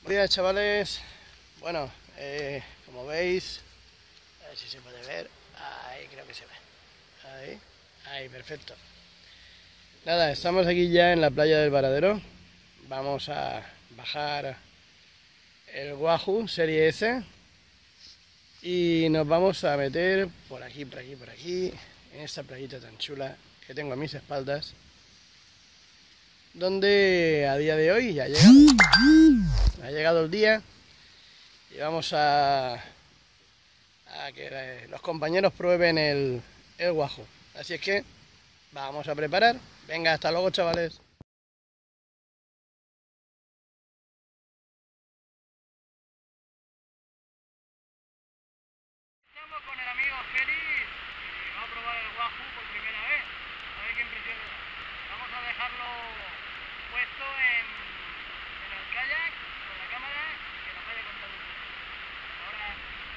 Buenos días, chavales. Bueno, como veis, a ver si se puede ver. Ahí creo que se ve. Ahí, perfecto. Nada, estamos aquí ya en la playa del Varadero. Vamos a bajar el Wahoo Serie S y nos vamos a meter por aquí, en esta playita tan chula que tengo a mis espaldas, donde a día de hoy ya ha llegado el día y vamos a que los compañeros prueben el Wahoo. Así es que vamos a preparar. Venga, hasta luego, chavales. Estamos con el amigo Félix, que va a probar el Wahoo por primera vez. A ver qué impresión le da. Vamos a dejarlo puesto en el kayak con la cámara que nos vaya contando un poco. Ahora.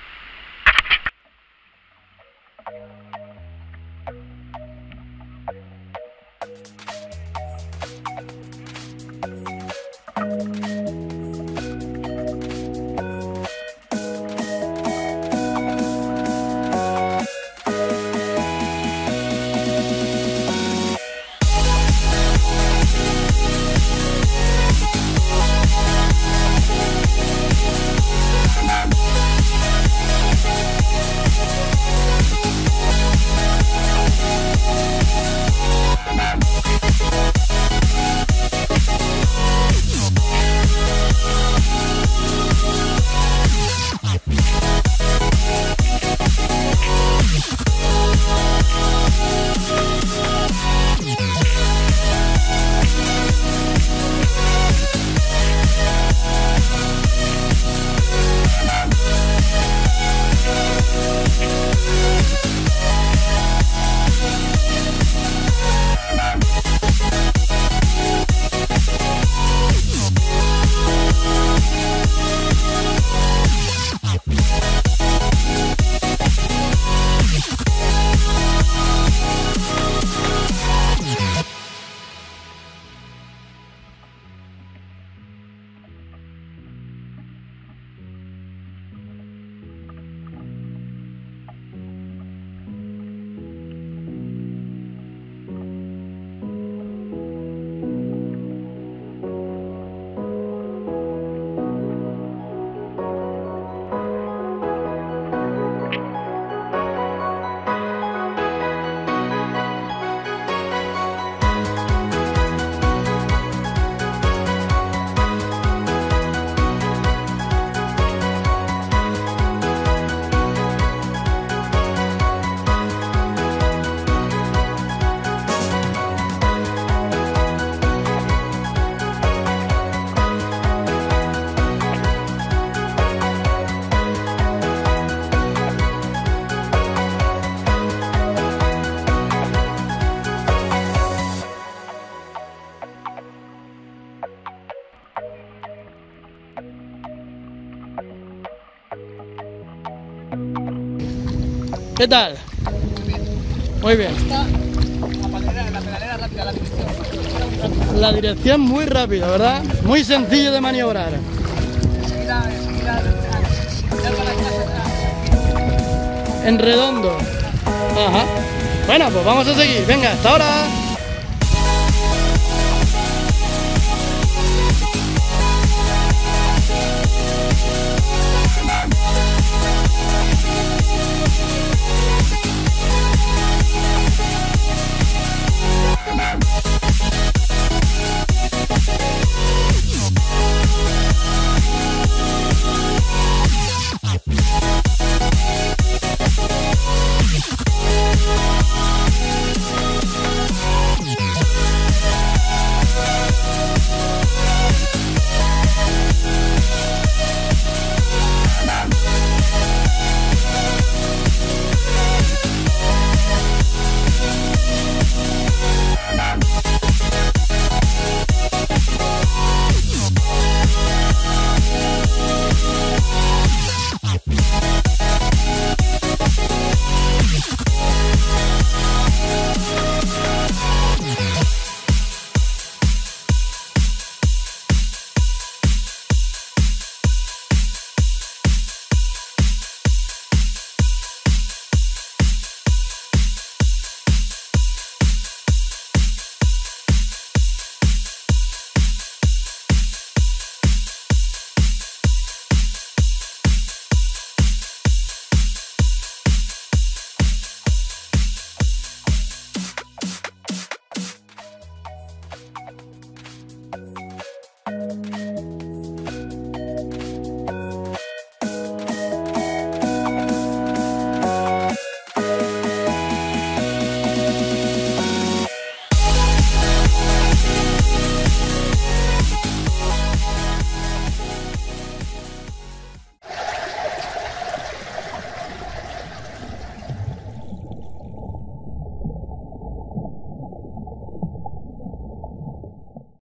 ¿Qué tal? Muy bien. La pedalera rápida, la dirección. La dirección muy rápida, ¿verdad? Muy sencillo de maniobrar. Enseguida, En redondo. Ajá. Bueno, pues vamos a seguir. Venga, hasta ahora.